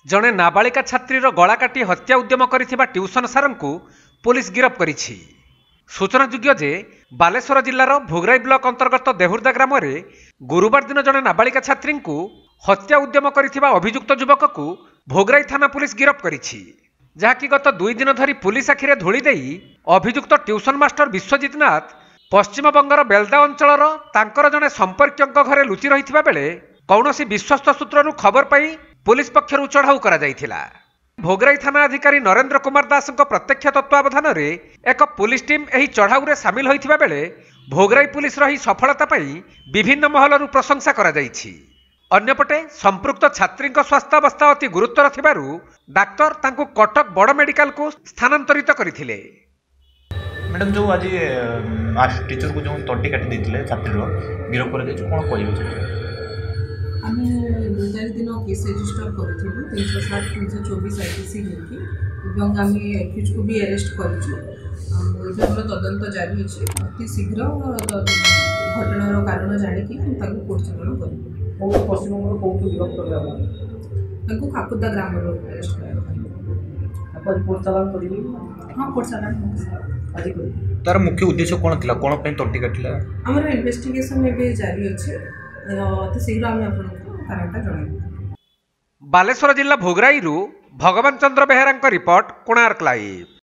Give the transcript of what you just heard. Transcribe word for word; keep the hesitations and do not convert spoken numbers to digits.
जड़े नाबालिका छात्रीर गला काटी हत्या उद्यम करिथिबा ट्यूशन सारंकु पुलिस गिरफ करिछि। सूचनायोग्य जे बालेश्वर जिल्लार भोगराई ब्लॉक अंतर्गत देहुर्दा ग्राम रे गुरुवार दिन जड़े नाबालिका छात्री को हत्या उद्यम करिथिबा अभियुक्त युवक को भोगराई थाना पुलिस गिरफ करिछि। जहाँकि गत दुई दिन धरी पुलिस आखिरे धूली देई अभियुक्त ट्यूशन मास्टर विश्वजित नाथ पश्चिम बंगर बेलदा अंचलर तांकर जड़े संपर्क घरे लुचि रही बेले कौनसी विश्वस्त सूत्रु खबर पाई पुलिस पक्षरु चढ़ाऊ करा जायथिला। भोगराई थाना अधिकारी नरेंद्र कुमार दास प्रत्यक्ष तत्वावधान रे एक पुलिस टीम एही चढ़ाऊ रे शामिल होइथिबा बेले भोगराई पुलिस रही सफलता पाई विभिन्न महलरु प्रशंसा करा जायछि। अन्यपटे संपृक्त छात्री स्वास्थ्यावस्था अति गुरुतर थिबारु डाक्तर तांकु कटक बड़ मेडिकल को स्थानांतरित करथिले। मैडम जो आज टीचर को जो तंटी काटी देथिले छात्री गिरफ कर दे कोन कहबो? आमे दो चार दिन केस रजिस्टर करिथिलु तीन सौ साठ तीन सौ चौबीस आईपीसी लेके एवं आमे एक्यूज को भी अरेस्ट करिछु। एबे हमर तदंत जारी अछि। अति शीघ्र घटनार कारण जानि कि हम ताकू कोर्ट चालान करिबो। और पश्चिम बंग कोर्ट गिरफ करले आपण ताकू खाकुदा ग्राम रो अरेस्ट करले अपन कोर्ट चालान करिबो। हां कोर्ट चालान आज करिबो। तार मुख्य उद्देश्य कोन थिला कोन पे तंटी काटिला? हमर इन्वेस्टिगेशन एबे जारी अछि। अति शीघ्र आमे आपनको कारणटा जणाइबो। बालेश्वर जिला भोगराई भगवान चंद्र बेहेरा रिपोर्ट कोणार्क लाइव।